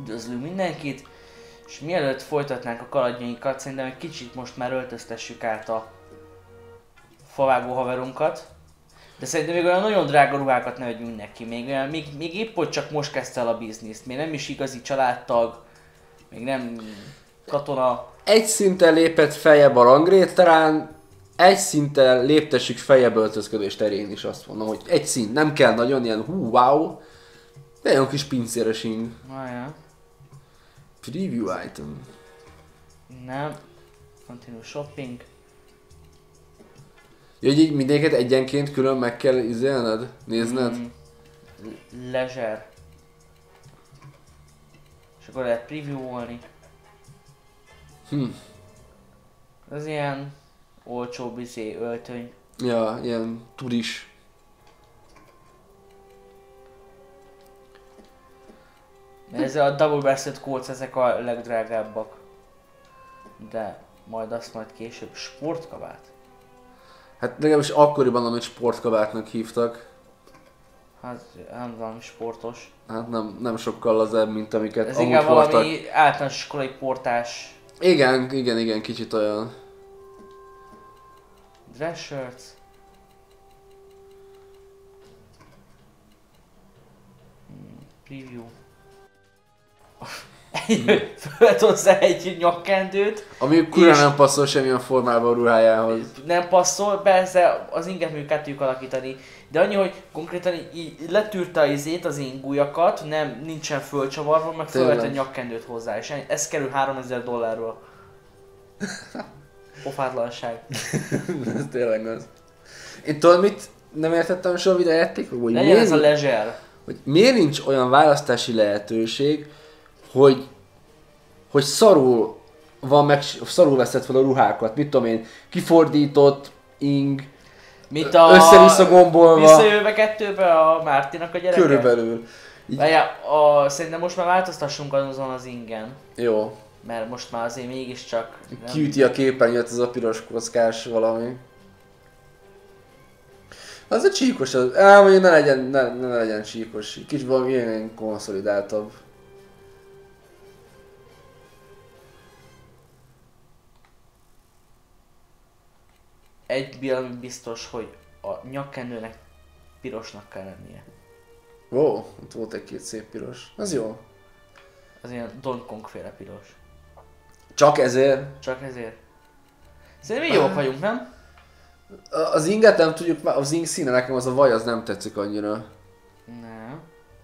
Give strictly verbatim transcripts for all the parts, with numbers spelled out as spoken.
Üdvözlünk mindenkit, és mielőtt folytatnánk a kalandjainkat, szerintem egy kicsit most már öltöztessük át a favágó haverunkat. De szerintem még olyan nagyon drága ruhákat ne vegyünk neki, még, olyan, még, még épp hogy csak most kezdte el a bizniszt, még nem is igazi családtag, még nem katona. Egy szinten lépett feljebb a rangrétrán, egy szinten léptessük feljebb öltözködés terén is, azt mondom, hogy egy szint, nem kell nagyon ilyen hú, wow, de olyan kis pincéres ing. Várjál. Preview item. Nem. Continue shopping. Ja, hogy így mindenket egyenként külön meg kell izélned, nézned? Mm. Leisure. És akkor lehet preview-olni. Hm. Ez ilyen olcsó bizé öltöny. Ja, ilyen turis. Ez a double breasted coats, ezek a legdrágábbak. De majd azt majd később sportkabát. Hát legalábbis akkoriban, amit sportkabátnak hívtak. Hát nem valami sportos. Hát nem, nem sokkal lazább, mint amiket Ez amúgy inkább voltak. valami általános iskolai portás. Igen, igen, igen, kicsit olyan. Dress shirts. Hmm, preview. Fölött hozzá egy nyakkendőt. Ami kurva és nem passzol semmilyen formában a ruhájához. nem passzol, persze az inget mondjuk át tudjuk alakítani. De annyi, hogy konkrétan így letűrte az izét, az ingújakat, nem, nincsen fölcsavarva, meg fölvett egy nyakkendőt hozzá, és ez kerül háromezer dollárról. Pofátlanság. Ez tényleg az. Én tudod mit nem értettem soha videójátékok? Hogy Legyen miért, ez a leisure. hogy miért nincs olyan választási lehetőség, hogy, hogy szarul van meg, szarul veszed fel a ruhákat, mit tudom én, kifordított, ing, Mint a össze-vissza gombolva. Visszajövve kettőbe a Mártinak a gyereke. Körülbelül. Így... Várjál, a, szerintem most már változtassunk azon az ingen. Jó. Mert most már azért mégiscsak... Nem... Kiüti a képernyőt az a piros kockás valami. Az a csíkos, az... Á, mondjuk ne legyen, ne, ne legyen csíkos. Kicsit valami ilyen konszolidáltabb. Egy valami biztos, hogy a nyakkendőnek pirosnak kell lennie. Wow, ott volt egy-két szép piros. Az jó. Az ilyen Donkey Kong féle piros. Csak ezért? Csak ezért. Szerintem mi jók vagyunk, nem? Az inget nem tudjuk, az ing színe nekem az a vaj, az nem tetszik annyira. Nem.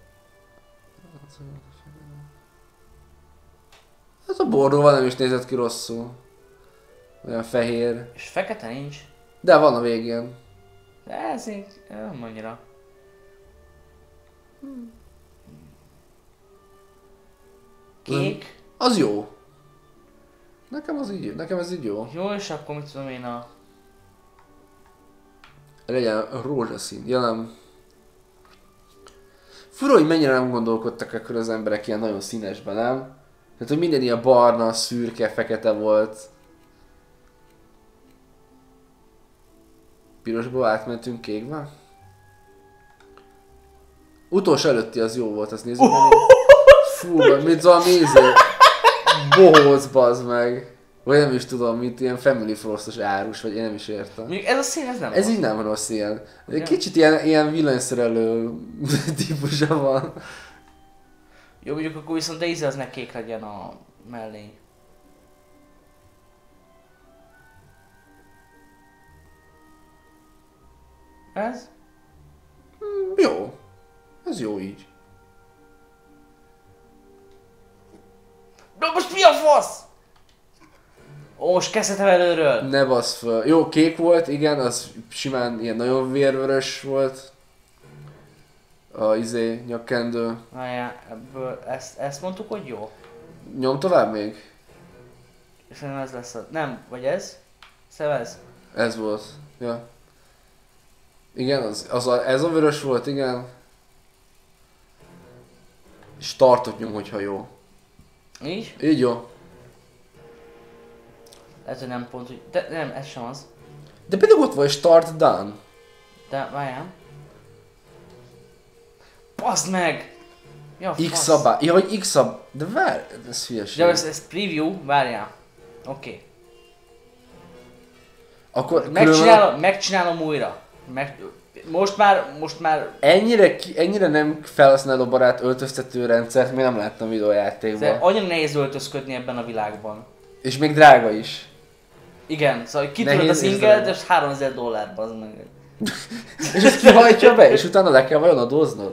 Ez a borróval nem is nézett ki rosszul. Olyan fehér. És fekete nincs. De van a végén. De ez így nem annyira. Kék. Az jó. Nekem az így, nekem ez így jó. Jó, és akkor mit tudom én a... Legyen rózsaszín, ja nem. Fura, hogy mennyire nem gondolkodtak akkor az emberek ilyen nagyon színesben, nem? Tehát, hogy minden ilyen barna, szürke, fekete volt. Pirosból átmentünk kékbe. Utolsó előtti az jó volt, azt nézzük meg. Fú, mit valami ízé. Bohóc, bazd meg. Vagy nem is tudom, mint ilyen Family Frostos árus, vagy én nem is értem. Még ez a szín, ez nem Ez rossz. így nem rossz ilyen. Ugye? Kicsit ilyen, ilyen villanyszerelő típusa van. Jó, mondjuk akkor viszont íze az ne kék legyen a mellé. Ez? Jó. Ez jó így. Na most mi a fasz? Ó, most kezdhetem előről. Ne basz föl. Jó, kék volt, igen, az simán ilyen nagyon vérvörös volt. A izé, nyakkendő. Várjál, ebből ezt, ezt mondtuk, hogy jó? Nyom tovább még? Szerintem ez lesz a... Nem, vagy ez? Szerintem ez. Ez volt. Ja. Igen, az, az a, ez a vörös volt, igen. És tartott nyom, hogyha jó. Így? Így jó. Ez nem pont, hogy... De nem, ez sem az. De pedig ott vagy start done. De várjál. Baszd meg! Ja, X fasz. szabály. Ja, hogy X szab... De várj, ez hülyeség. De ez, ez preview, várjál. Oké. Okay. Akkor Megcsinálom, megcsinálom újra. Meg, most már, most már... Ennyire, ki, ennyire nem felhasználóbarát öltöztető rendszert még nem láttam videójátékban. Annyira nehéz öltözködni ebben a világban. És még drága is. Igen, szóval kitöröd a Nehéz és szingelt, drága. és háromezer dollár, bazd meg. És ezt kihajtja be, és utána le kell vajon adóznod?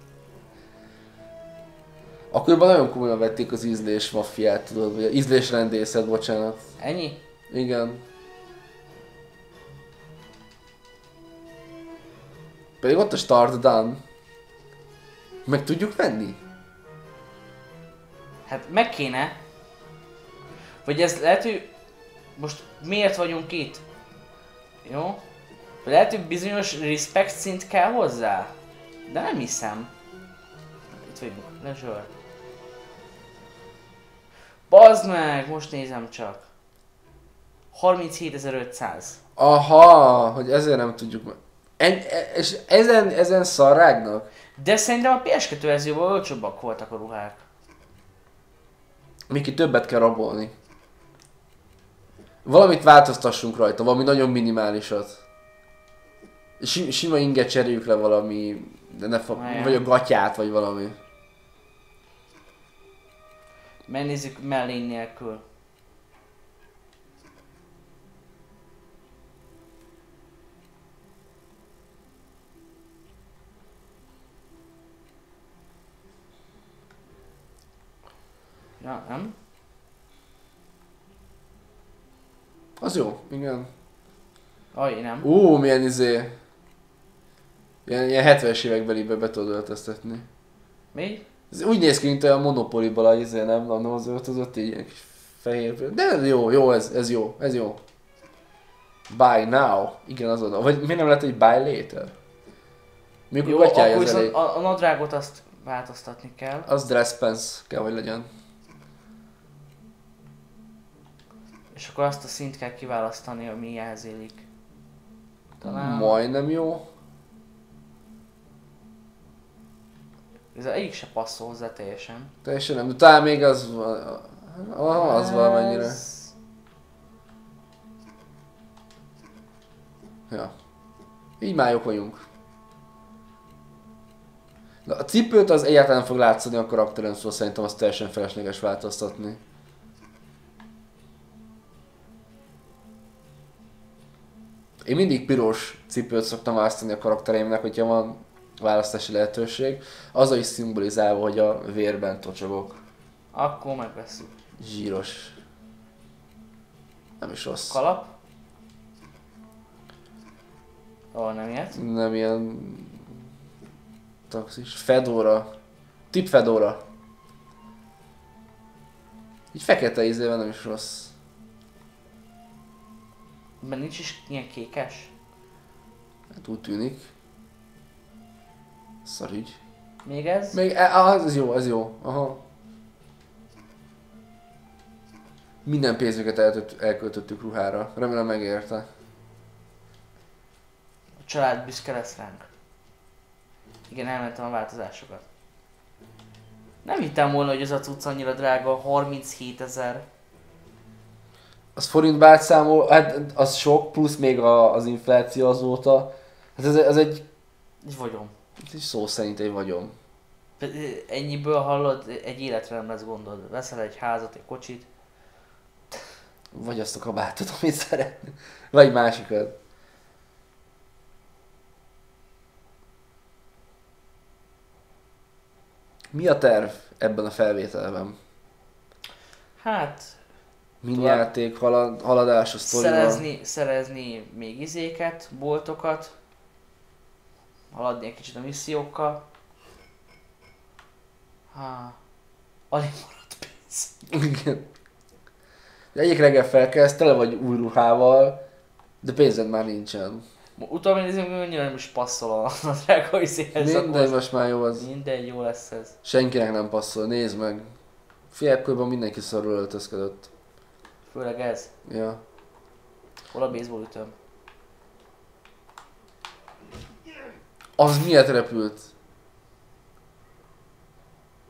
Akkoriban nagyon komolyan vették az ízlés maffiát, tudod, vagy az ízlésrendészet, bocsánat. Ennyi? Igen. Pedig ott a start done. Meg tudjuk venni? Hát meg kéne. Vagy ez lehet, hogy most miért vagyunk itt? Jó? Vagy lehet, hogy bizonyos respect szint kell hozzá? De nem hiszem. Itt vagyunk, leisure. Bazd meg, most nézem csak. harminchétezer-ötszáz. Aha, hogy ezért nem tudjuk meg. En, e, és ezen, ezen szarrágnak? De szerintem a pé es kettő verzióban olcsóbbak voltak a ruhák. Miki, többet kell rabolni. Valamit változtassunk rajta, valami nagyon minimálisat. Si, sima inget cseréljük le valami, de ne fa, Aján. vagy a gatyát, vagy valami. Megnézzük mellény nélkül. Ja, nem? Az jó, igen. Aj, nem. Ú, milyen izé. Ilyen, ilyen hetvenes évekbelibe be tudod öltöztetni. Mi? Ez úgy néz ki, mint olyan Monopoly-ból a izé, nem? Nem az öltözött, így ilyen kis fehér. De ez jó, jó, ez, ez jó, ez jó. Buy now. Igen, az oda. Vagy miért nem lehet, hogy buy later? Mikor Jó, gatyája akkor az viszont elég. a, a nadrágot azt változtatni kell. Az dress pants kell, hogy legyen. És akkor azt a szint kell kiválasztani, ami jelzélik. Talán... Majdnem jó. Ez egyik se passzol hozzá teljesen. Teljesen nem, de talán még az van. Aha, az valamennyire. Ez- Ja. Így már jók vagyunk. De a cipőt az egyáltalán nem fog látszani a karakteren, szóval szerintem az teljesen felesleges változtatni. Én mindig piros cipőt szoktam választani a karaktereimnek, hogyha van választási lehetőség. Azzal is szimbolizálva, hogy a vérben tocsogok. Akkor megveszünk. Zsíros. Nem is rossz. Kalap. Ó, nem ilyet. Nem ilyen... taxis. Fedora. Tip Fedora. Így fekete ízével nem is rossz. Mert nincs is ilyen kékes. Hát úgy tűnik. Szarügy. Még ez? Még, ah, ez jó, ez jó. Aha. Minden pénzünket eltött, elköltöttük ruhára. Remélem megérte. A család büszke lesz ránk. Igen, elmentem a változásokat. Nem hittem volna, hogy ez a cucc annyira drága, harminchétezer. Az forintba átszámol, hát az sok, plusz még a, az infláció azóta. Hát ez, ez egy, Egy vagyom. ez egy szó szerint egy vagyon. Ennyiből hallod, egy életre nem lesz gondod. Veszel egy házat, egy kocsit. Vagy azt a kabátot, amit szeretnél. Vagy másikat. Mi a terv ebben a felvételben? Hát, Minijáték, halad, haladás a sztorival. szerezni, szerezni még izéket, boltokat. Haladni egy kicsit a missziókkal. Há, alig maradt pénz. Igen. De egyik reggel felkelsz, tele vagy új ruhával, de pénzed már nincsen. Utána nézem, hogy annyira nem is passzol a drága izéhez. Mindegy, most már jó az. Mindegy, jó lesz ez. Senkinek nem passzol, nézd meg. Fiakkoriban mindenki szarul öltözködött. Főleg ez. Ja. Hol a baseball ütöm? Az miért repült?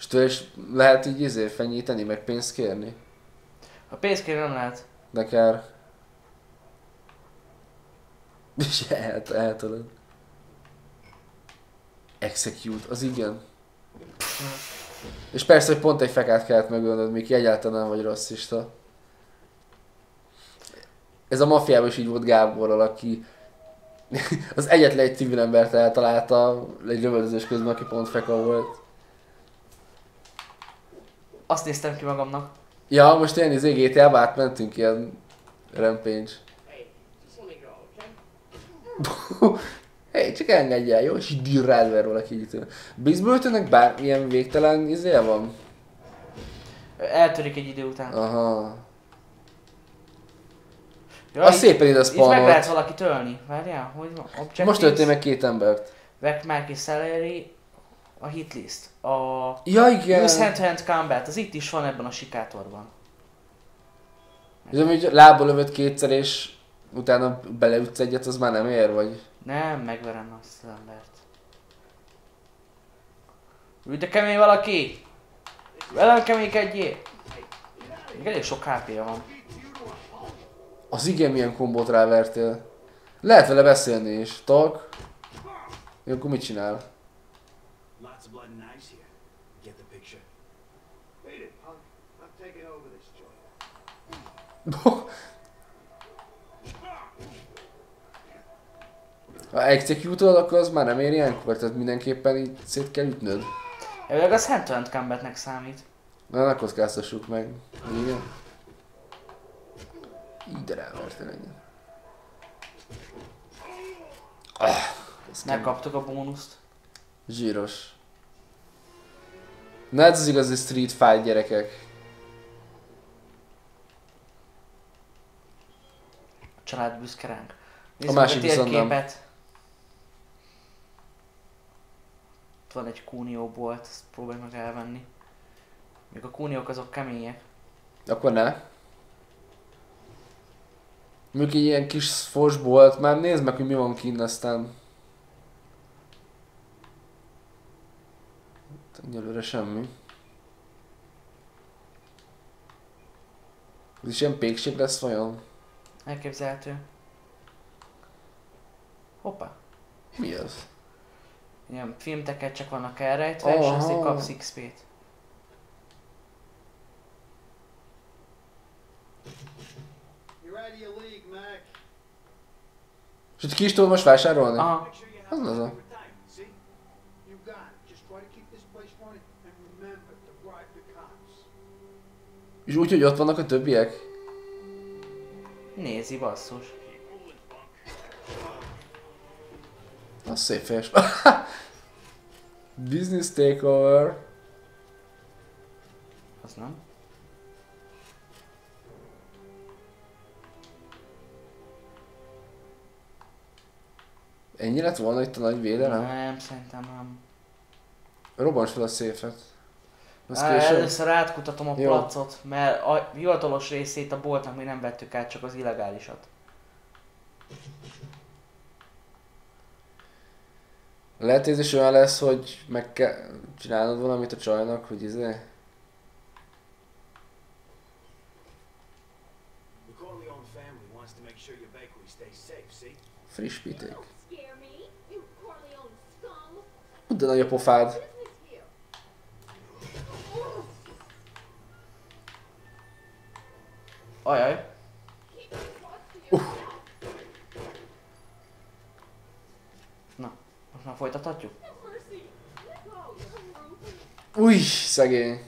És tőle is lehet így izé fenyíteni, meg pénzt kérni? A pénzkérő nem lehet. De kár. És el, eltolod. Execute, az igen. És persze, hogy pont egy fekát kellett megölnöd, Miki, egyáltalán nem vagy rasszista. Ez a maffiában is így volt Gáborral, aki az egyetlen egy civil embert eltalálta egy lövöldözés közben, aki pont feka volt. Azt néztem ki magamnak. Ja, most ilyen izé gé té á-ba átmentünk ilyen rampage. Hey, csak engedj el, jó? És így dír rád ver valaki így. Bizböltőnek bármilyen végtelen izé van? Eltörik egy idő után. Aha. Ja, Az itt- szépen ide Itt meg lehet spawnolt. valaki tölni. Várjál, hogy van? Objectives, Most öltél meg két embert. Backmark és Celery, a hitlist. A Ja, igen. Use Hand-to-Hand Combat, az itt is van ebben a sikátorban. Ez hogy lába lövöd kétszer és utána beleütsz egyet, az már nem ér, vagy? Nem, megverem azt az embert. Úgy de kemény valaki! Velem keménykedjél! Még elég sok há pé-ja van. Az igen milyen kombót rávertél. Lehet vele beszélni is. Talk. Jó, akkor mit csinál? Lots of blood and ice here. Get the picture. Beat it, punk. I'm taking over this joint. Ha execute-olod, akkor az már nem ér ilyenkor, tehát mindenképpen így szét kell ütnöd. Elvileg az Hand-to-Hand Combatnek számít. Na, ne kockáztassuk meg. Igen. Ide rávertél ennyi. Ah, ez kemény. Megkaptuk a bónuszt. Zsíros. Na ez az igazi street fight, gyerekek. A család büszke ránk. A másik meg viszont nem. térképet. Ott van egy kúnió bolt, ezt próbálj meg elvenni. Még a kúniók azok kemények. Akkor ne. Mondjuk egy ilyen kis fosbolt, már nézd meg, hogy mi van kinn aztán. Egyelőre semmi. Ez is ilyen pékség lesz vajon? Elképzelhető. Hoppá. Mi az? Ilyen filmteket csak vannak elrejtve, és Aha. azért kapsz iksz pét. You're out of your league, Mac. És itt ki is tudod most vásárolni? Aha. Make sure you have Az az a- a time. See? You got it. Just try to keep this place running and remember to bribe the cops. És úgy, hogy ott vannak a többiek? Nézi, basszus. Az szép fés. Business takeover. Az nem. Ennyi lett volna itt a nagy védelem? Nem, szerintem nem. Robbants fel a széfet. Az Á, később? először átkutatom a Jó. placot, mert a hivatalos részét a boltnak még nem vettük át, csak az illegálisat. Lehet ez is olyan lesz, hogy meg kell csinálnod valamit a csajnak, hogy izé... The Corleone family wants to make sure your bakery stays safe, see? Friss piték. Don't scare me, you Corleone scum. De nagy a pofád. Business here. Ajaj. Keep your thoughts to yourself. Na, most már folytathatjuk? Have mercy. Let go, you brute. Új, szegény.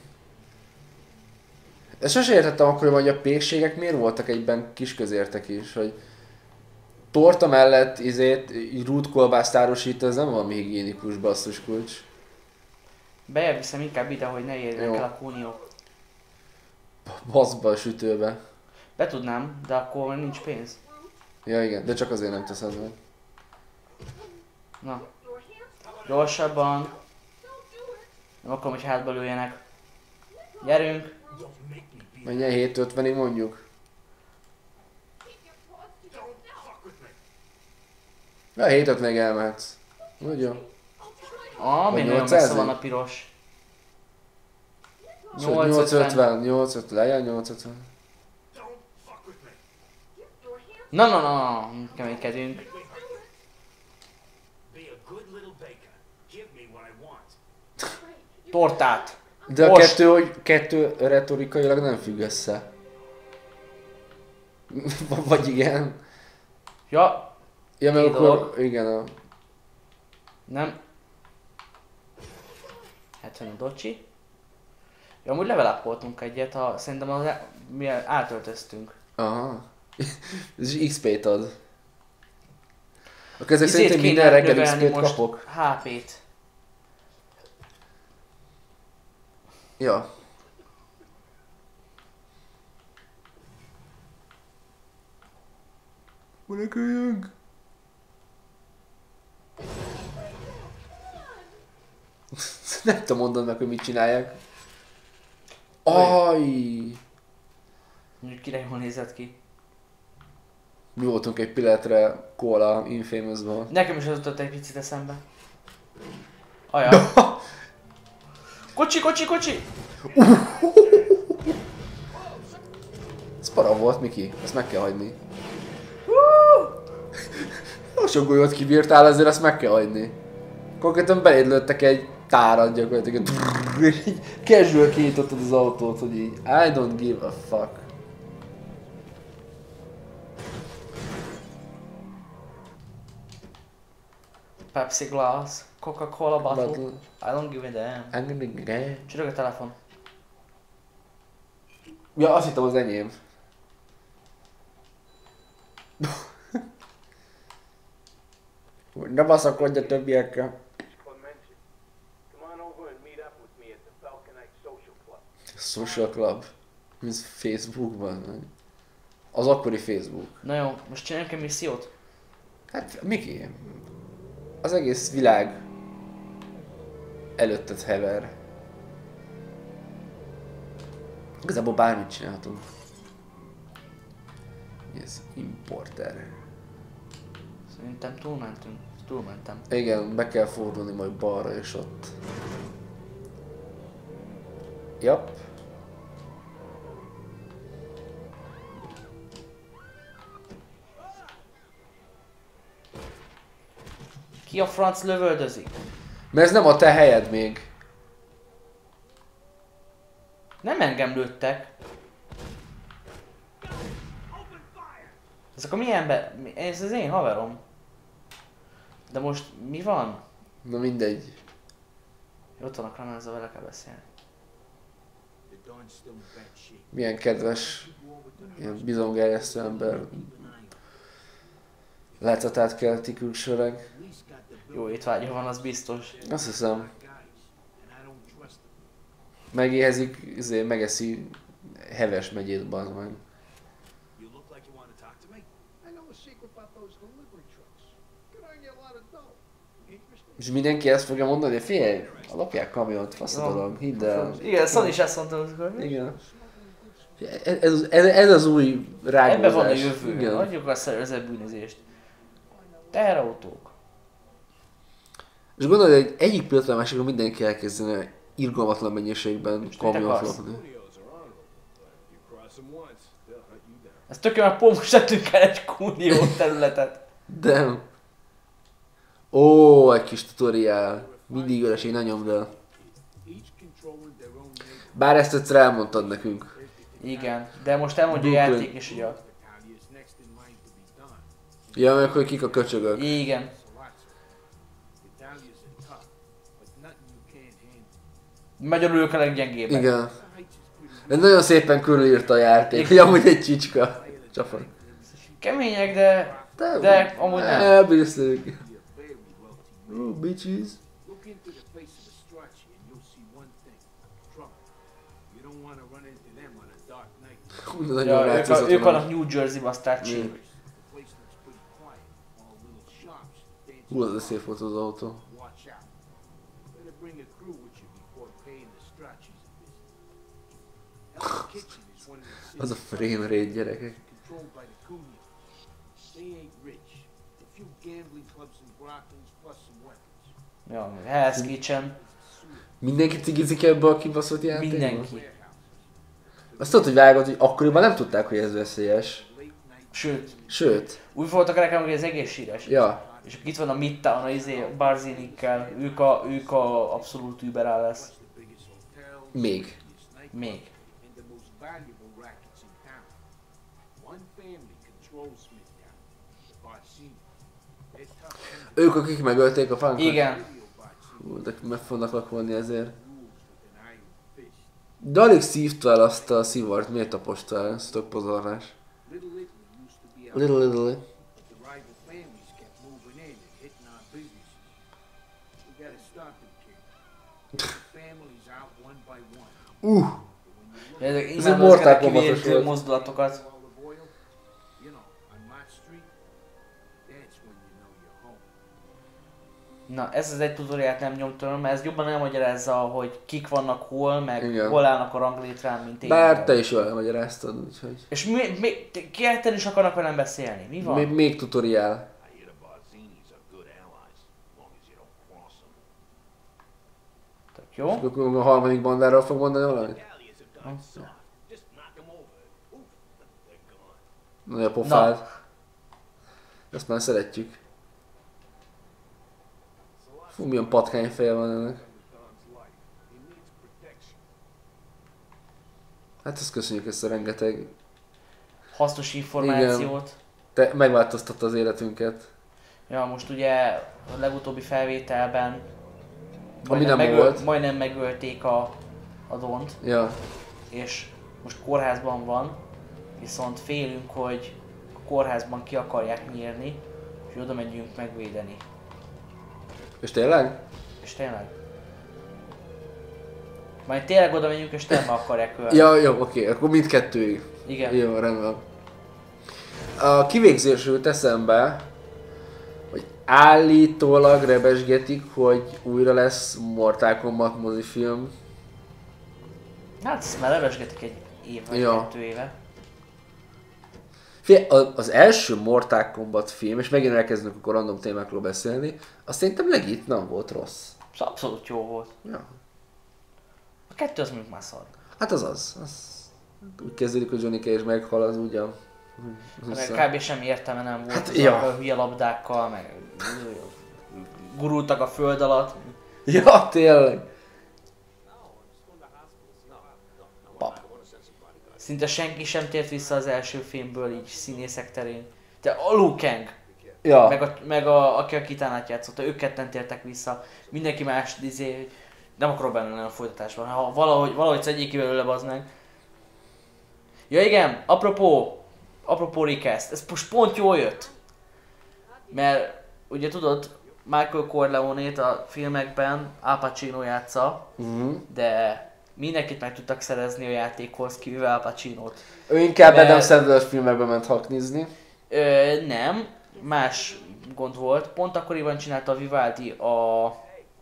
Ezt sose értettem akkor, hogy a pékségek miért voltak egyben kisközértek is, hogy torta mellett izét, így rútkolbászt árusít, ez nem valami higiénikus basszuskulcs. Bejebb viszem inkább ide, hogy ne érjenek Jó. el a kúniók. Baszba a sütőbe. Be tudnám, de akkor már nincs pénz. Ja igen, de csak azért nem teszed meg. Na, Your hands. gyorsabban. Don't do it. Nem akarom, hogy hátba lőjenek. Gyerünk! Don't make me beat Menjen hét ötvenig mondjuk. Keep your thoughts to yourself. fuck with me. Ja, hét ötvenig elmehetsz. Úgy jó. I'll try to. Ah, még Vagy nagyon messze nyolcszázig? van a piros. nyolc ötven, nyolc ötven, lejjel nyolc ötven. Don't fuck with me. Get your hands Na na na, keménykedünk. Be a good little baker. Give me what I want. right. Tortát. De a Most. kettő, hogy kettő retorikailag nem függ össze. Vagy igen. Ja, Ja, meg Két akkor, dolog. igen, a... nem. hetven a docsi. Ja, amúgy level up-oltunk egyet, ha szerintem az e- mi átöltöztünk. Aha. Ez is iksz pét ad. Akkor ezek Izét szerintem kéne minden reggel növelni iksz pét most kapok. há pét. Ja. Meneküljünk! Nem tudom mondani meg, hogy mit csinálják. Aj! Mondjuk kire jól nézett ki. Mi voltunk egy pillanatra Cola Infamous-ban. Nekem is az jutott egy picit eszembe. Ajaj. Kocsi, kocsi, kocsi! Ez para volt, Miki. Ezt meg kell hagyni. Jó sok golyót kibírtál, azért ezt meg kell hagyni. Konkrétan beléd lőttek egy tárat gyakorlatilag. És így casual kinyitottad az autót, hogy így I don't give a fuck. Pepsi glass, Coca-Cola bottle. Bottle. I don't give a damn. I'm gonna get... Csörög a telefon. Ja, azt hittem az enyém. Ne baszakodj a többiekkel. Clemente, come on over and meet up with me at the Falconite Social Club. Social Club. Ez Facebookban. vagy? Az akkori Facebook. Na jó, most csináljunk egy missziót? Hát, Miki, az egész világ előtted hever. Igazából bármit csinálhatunk. Ez importer. Szerintem túlmentünk. Túlmentem. Igen, be kell fordulni majd balra és ott. Jap. Ki a franc lövöldözik? Mert ez nem a te helyed még. Nem engem lőttek. Ezek a mi ember... mi- Ez az én haverom. De most mi van? Na mindegy. Ott vannak rá, ezzel vele kell beszélni. The Dawn's still in bad shape. Milyen kedves, ilyen bizongerjesztő ember. Látszatát kelti külsőleg. At least got the Jó étvágya van, az biztos. Azt hiszem. guys, and I don't trust them. Megéhezik, izé, megeszi heves megyét, bazd meg. You look like you want to talk to me. I know a secret about those delivery trucks. Could earn you a lot of dough. Interesting. És mindenki ezt fogja mondani, hogy figyelj, lopják kamiont, fasz a Ja. dolog, hidd el. Igen, Son is ezt mondta, hogy Igen. Ez, ez, ez, ez az új rágózás. ebben van a jövő. Igen. Adjuk a szervezett bűnözést. Teherautók. És gondolod, hogy egyik pillanatra a másikra mindenki elkezdene irgalmatlan mennyiségben mit kamiont akarsz? lopni. Studios are honorable, but if you cross them once, they'll hunt you down. Ez tök jó, mert pont most tettünk el egy kunió területet. De... Ó, egy kis tutoriál. Mindig üres, én nem de. Each controlling their own neighborhood. Bár ezt egyszer elmondtad nekünk. Igen, de most elmondja a Brooklyn. játék is, ugye? Battalion is next in line to be done. Ja, meg hogy kik a köcsögök. Igen. It's a lot, sir. Battalions are tough, but nothing you can't handle. Magyarul ők a leggyengébbek. Igen. The heights is pretty Ez nagyon szépen körülírta a játék, hogy amúgy egy csicska. Csapat. Kemények, de... De, De amúgy nem. Elbíztuk. You're very wealthy. Oh, bitches. Look into the face of the Strachey and you'll see one thing. Trouble. You don't want to run into them on a dark night. Hú, de nagyon Ja, ők, a, ők látszatlan. vannak New Jersey-ban, Starchy. Mm. The place looks pretty quiet. All little shops, dancing. Hú, az a szép volt az autó. Watch out. Better bring a crew with you before paying the Strachys a visit. Hell's Kitchen is one of the Az a city's frame rate, gyerekek. controlled by the Cunha. They ain't rich. A few gambling clubs and brothels plus some weapons. Ja, Hell's Kitchen. Mindenki cigizik ebbe a kibaszott játékba? Mindenki. Azt tudod, hogy vágod, hogy akkoriban nem tudták, hogy ez veszélyes. Sőt, Sőt. úgy voltak a reklámok, hogy ez egész síres. Ja. És akkor itt van a Midtown, a izé, Barzinikkel, ők a, ők a abszolút überá lesz. Még. Még. And the most valuable rackets in town. One family controls Smithtown, the Barsini. They're tough Ők, akik megölték a funkot? Igen. Hú, de meg fognak lakolni ezért. rules with an iron fist. De alig szívta el azt a szivart, miért taposta el? Sztok pozorrás. Little Italy used to be our Little, little. but the rival families kept moving in and hitting our businesses. We gotta stop them, kid. Take the families out one by one. Uh! Ezek egy imádom Mortal ezeket a Kombat-os kivétő volt. mozdulatokat. Olive oil, you know, on Mott Street. That's when you know you're home. Na, ez az egy tutoriát nem nyomtam, mert ez jobban elmagyarázza, hogy kik vannak hol, meg Igen. hol állnak a ranglétrán, mint én. Bár te is jól elmagyaráztad, úgyhogy... És mi, mi, ketten is akarnak velem beszélni, mi van? Még, még tutoriál. I hear the Barzinis are good allies, as long as you don't cross them. Tök jó. Akkor a harmadik bandáról fog mondani valamit? Galleons have died soft. Just knock them over. Oof, they're gone. Nagy a pofád. Ezt már szeretjük. Fú, milyen patkányfeje van ennek. Hát ezt köszönjük, ezt a rengeteg... Hasznos információt. Te megváltoztatta az életünket. Ja, most ugye a legutóbbi felvételben Ami majdnem, nem volt. majdnem megölték a, a Dont, Ja. és most kórházban van, viszont félünk, hogy a kórházban ki akarják nyírni, és oda megyünk megvédeni. És tényleg? És tényleg? Majd tényleg oda megyünk, és tényleg meg akarják ölni. Ja, jó, oké, akkor mindkettőig. Igen. Jó, rendben. A kivégzésről jut eszembe, hogy állítólag rebesgetik, hogy újra lesz Mortal Kombat mozifilm. Hát ezt már levesgetik egy év vagy Ja. kettő éve. Figyelj, a- az első Mortal Kombat film, és megint elkezdünk akkor random témákról beszélni, azt szerintem legit nem volt rossz. Ez abszolút jó volt. Ja. A kettő az mondjuk már szar. Hát az az. az úgy kezdődik, hogy Johnny Cage meghal, az úgy a... Meg kb. Semmi értelme nem volt, Hát, hát, ja. a hülye labdákkal, meg gurultak a föld alatt. Ja, tényleg. Pap. Szinte senki sem tért vissza az első filmből így színészek terén. De a Liu Kang, Ja. meg, a, meg a, aki a kitánát játszotta, ők ketten tértek vissza. Mindenki más, izé, nem akarok benne lenni a folytatásban, ha valahogy, valahogy szedjék ki belőle, bazd meg. Ja igen, apropó, apropó recast, ez most pont jól jött. Mert ugye tudod, Michael Corleone-t a filmekben Al Pacino játsza, Uh-huh. de mindenkit meg tudtak szerezni a játékhoz, kivéve Al Pacinót. Ő inkább Mert- Adam Sandler filmekbe ment haknizni. Ö, nem, más gond volt. Pont akkoriban csinálta a Vivaldi a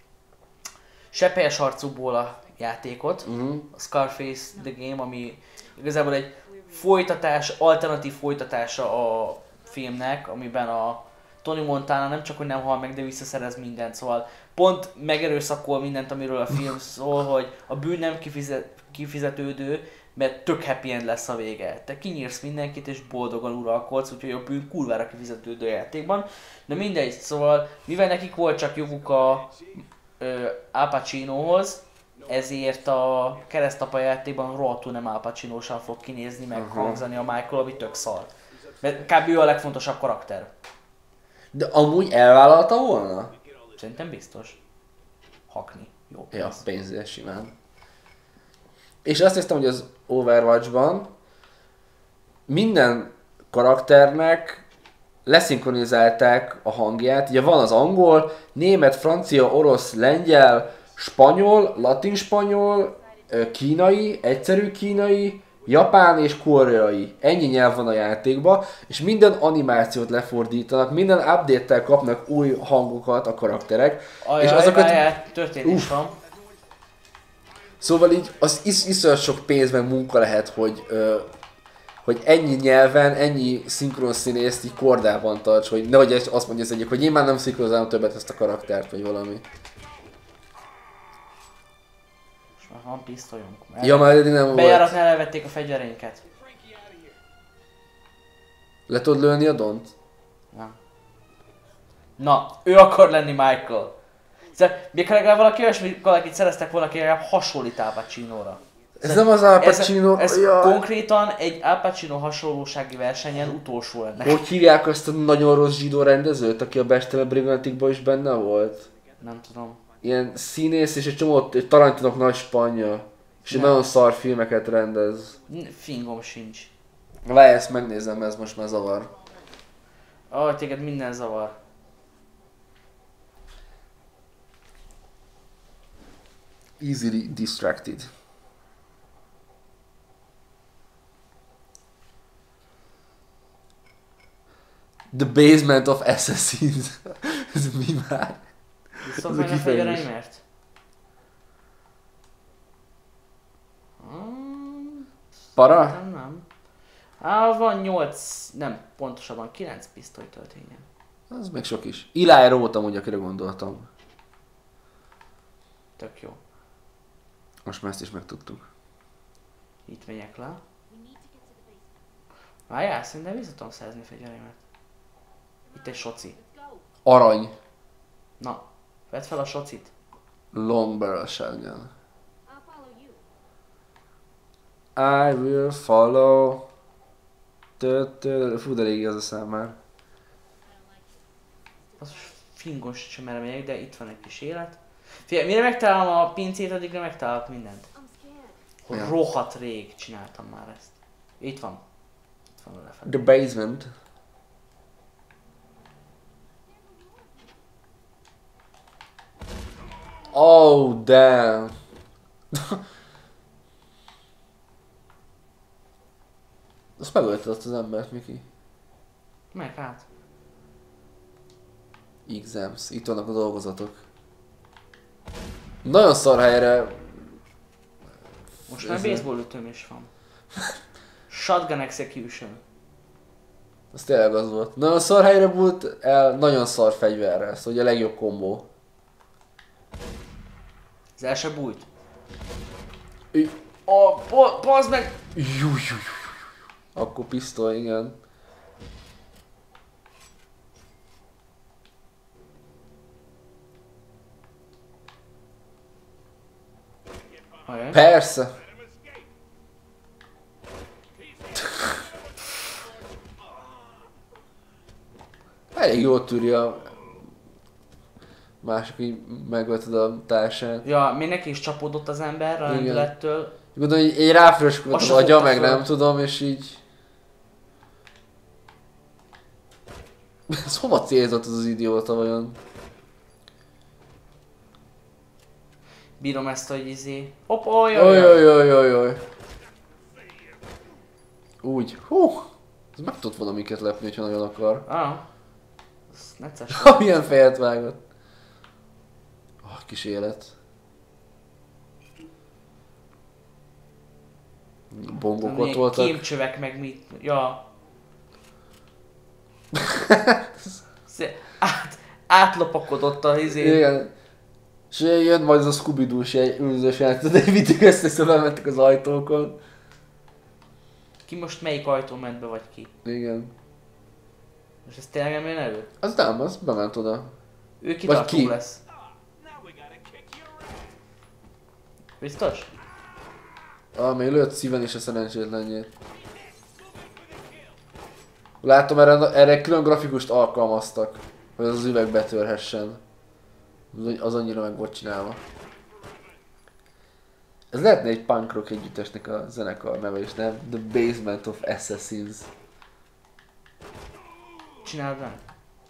seppelyes arcúból a játékot, Uh-huh. a Scarface The Game, ami igazából egy folytatás, alternatív folytatása a filmnek, amiben a Tony Montana nem csak hogy nem hal meg, de visszaszerez mindent, szóval pont megerőszakol mindent, amiről a film szól, hogy a bűn nem kifizet, kifizetődő, mert tök happy end lesz a vége. Te kinyírsz mindenkit és boldogan uralkodsz, úgyhogy a bűn kurvára kifizetődő játékban. De mindegy, szóval mivel nekik volt csak joguk a ö, Al Pacinohoz, ezért a keresztapa játékban rohadtul nem Al Pacinósan fog kinézni, meg Aha. hangzani a Michael, ami tök szar. Mert kb. Ő a legfontosabb karakter. De amúgy elvállalta volna? Szerintem biztos. Hakni. Jó Ja, pénz. pénzért simán. És azt hiszem, hogy az Overwatchban minden karakternek leszinkronizálták a hangját. Ugye van az angol, német, francia, orosz, lengyel, spanyol, latin-spanyol, ö, kínai, egyszerű kínai, japán és koreai. Ennyi nyelv van a játékban, és minden animációt lefordítanak, minden update-tel kapnak új hangokat a karakterek. Ajaj, és azokat... várjál, történés Uff. van. Szóval így az is, iszonyat sok pénz meg munka lehet, hogy, ö, hogy ennyi nyelven, ennyi szinkronszínészt így kordában tarts, hogy nehogy azt mondja az egyik, hogy én már nem szinkronizálom többet ezt a karaktert, vagy valami. Most már van pisztolyunk. Ja, már eddig nem volt. Bejáratnál elvették a fegyvereinket. Le tudod lőni a Dont? Na. Na, ő akar lenni Michael. Szóval, mikor legalább valaki olyasmi, valakit szereztek volna, aki legalább hasonlít Al Pacino-ra. Ez nem az Al Pacino, Ez, ez jaj. konkrétan egy Al Pacino hasonlósági versenyen utolsó lenne. Hogy hívják azt a nagyon rossz zsidó rendezőt, aki a Bestele Brigantikban is benne volt? Nem tudom. Ilyen színész és egy csomó Tarantinok nagy spanja. És egy Nem. nagyon szar filmeket rendez. N- Fingom sincs. Várj, ezt megnézem, ez most már zavar. Ah, téged minden zavar. Easily distracted. The Basement of Assassins. Ez mi már? Viszont Ez a meg a kifejezés. fegyvereimért? Hmm, Para? nem, nem. Á, van nyolc, nem, pontosabban kilenc pisztolytöltényem. Az még sok is. Eli Roth amúgy, akire gondoltam. Tök jó. Most már ezt is megtudtuk. Itt megyek le. Várjál, szerintem vissza tudom szerezni fegyvereimet. Itt egy soci. Arany. Na, vedd fel a socit. Long barrel shotgun. I'll follow you. I will follow. Tö, tö, fú, de régi az a szám már. Az fingos sem merre megyek, de itt van egy kis élet. Figyelj, mire megtalálom a pincét, addigra megtalálok mindent. I'm scared. Hogy Ja. rohadt rég csináltam már ezt. Itt van. Itt van a lefelé. The basement. Oh, damn. Azt megölted azt az embert, Miki. Meg hát. Exams. Itt vannak a dolgozatok. Nagyon szar helyre. Most már Ez- baseball ütőm is van. Shotgun execution. Az tényleg az volt. Nagyon szar helyre volt el, nagyon szar fegyverrel. Szóval ugye a legjobb kombó. Az el se bújt. Ü- Oh, po- bazd meg! Jú, jú, jú, jú. Akkor pisztoly, igen. Ajaj. Persze. Elég jól tűrje a másik, így megölted a társát. Ja, még neki is csapódott az ember a Igen. lendülettől. Gondolom, hogy egy ráfröskült Azt az se agya, fogta meg föl. nem tudom, és így... Ez hova célzott az az idióta vajon? Bírom ezt, hogy izé... Hopp, ojjaj! Oj, oj, oj, oj, oj. Úgy. Hú. Ez meg tudott volna minket lepni, hogyha nagyon akar. Ah. Ez necces. Ha, milyen fejet vágott. Ah, kis élet. Bombok ott Milyen voltak. kémcsövek meg mit... Ja. Szé- Át, átlopakodott a izé. Igen. És jön majd az a Scooby-Doo-s üldözős játék, de vittük össze, szóval mentek az ajtókon. Ki most melyik ajtó ment be, vagy ki? Igen. Most ez tényleg nem jön elő? Az nem, az bement oda. Ő kitartó ki? lesz. Now we gotta kick your ass. Biztos? Ah, még lőtt szíven is a szerencsétlenjét. Látom, erre, erre külön grafikust alkalmaztak, hogy az, az üveg betörhessen. Az, az annyira meg volt csinálva. Ez lehetne egy punk rock együttesnek a zenekar neve is, nem? The Basement of Assassins. Csináld meg.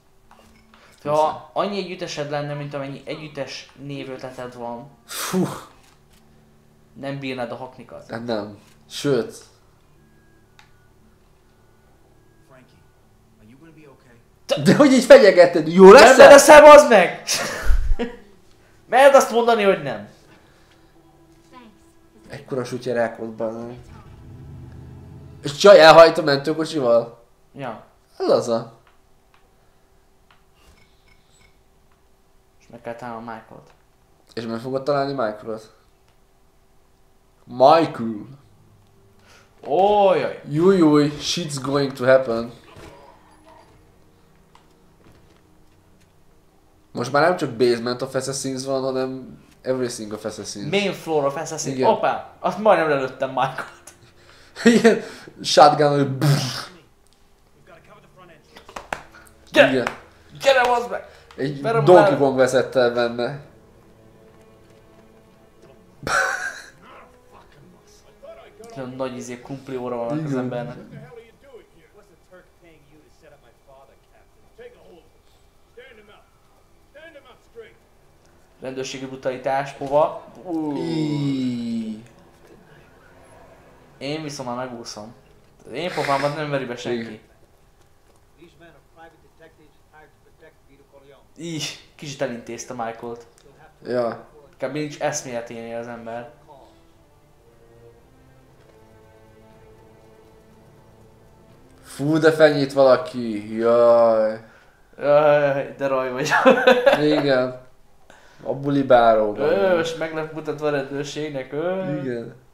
Ha annyi együttesed lenne, mint amennyi együttes névötleted van, Fú, nem bírnád a haknikat. hát nem. Sőt, Frankie, are you gonna be okay? de hogy így fenyegeted, jó Nem lesz? leszel, bazd meg! Mert azt mondani, hogy nem. Thanks. Ekkora sutyerák volt benne. És csaj elhajt a mentőkocsival? Ja, Ez az a... és meg kell találnom Michael-t. És meg fogod találni Michaelot? Michael. Ójaj. Júj, júj, shit's going to happen. Most már nem csak Basement of Assassins van, hanem Everything of Assassins. Main floor of Assassin. Igen. Hoppá, azt majdnem lelőttem Michael-t. Igen, shotgun, hogy brrr. We've got to cover the front entrance. Gyere! Igen. Gyere, hozd meg! Egy Berom Donkey el. Kong veszett el benne. Nagyon nagy izé kumpli óra van az Igen. embernek. What the hell are you doing here? What's the Turk paying you to set up my father, Captain? Take a hold of him. Stand him up. Stand him up straight. Rendőrségi brutalitás, hova? Uh. Íííí. Én viszont már megúszom. Az én pofámat nem veri be senki. Igen. These men are private detectives hired to protect Vito Corleone. Így, kicsit elintézte Michael-t. They'll have to Ja. Kb. Nincs eszméleténél az ember. call. Fú, de fenyít valaki. Jaj. Jaj, de raj vagy. Igen. A buli báróban. Ö, most meg lett mutatva a rendőrségnek. Ö. Igen.